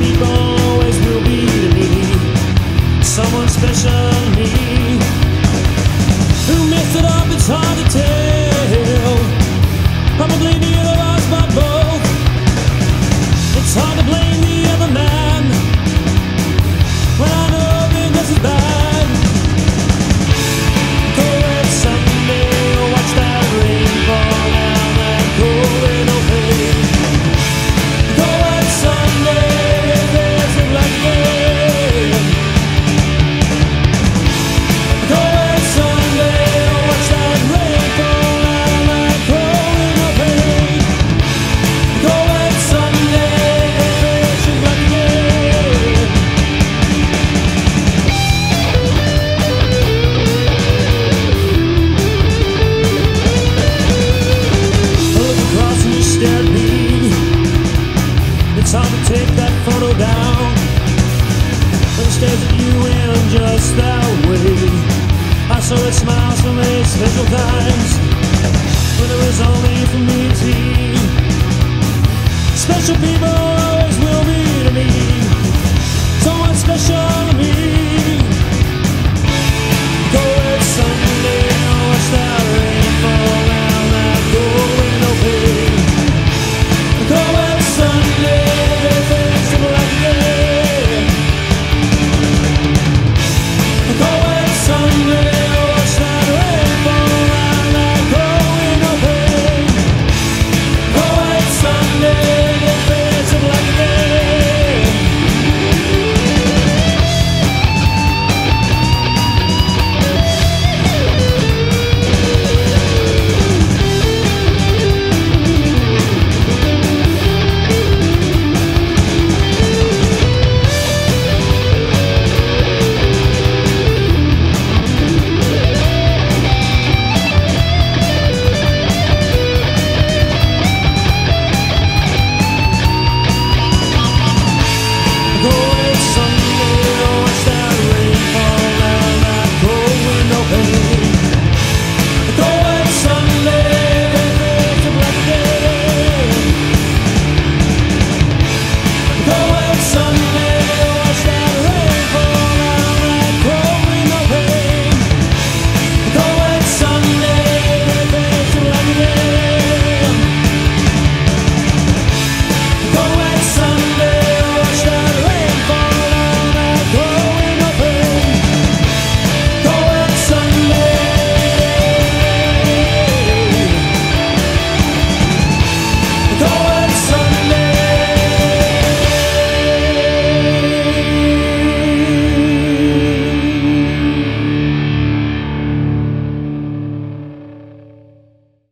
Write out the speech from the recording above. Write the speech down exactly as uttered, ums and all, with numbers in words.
people always will be to me someone special to me. Who messed it up, it's hard to tell. Probably neither of us, but both. It's hard to blame the other man when I know that this is bad. Go red Sunday, watch that rain fall down that cold open. Go red Sunday, there's a black rain. Go red Sunday, watch that rain fall down that cold open. Go red Sunday, there's a black rain. Look across and you stare at me. It's hard to take that photo down, but it stares at you in just that way. I saw it smile so many special times when it was only for me to see. Special people